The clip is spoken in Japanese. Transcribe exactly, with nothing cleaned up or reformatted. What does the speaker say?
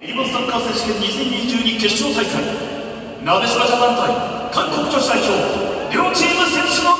日本サッカー選手権にせんにじゅうに決勝大会、なでしこジャパン対韓国女子代表、両チーム選手の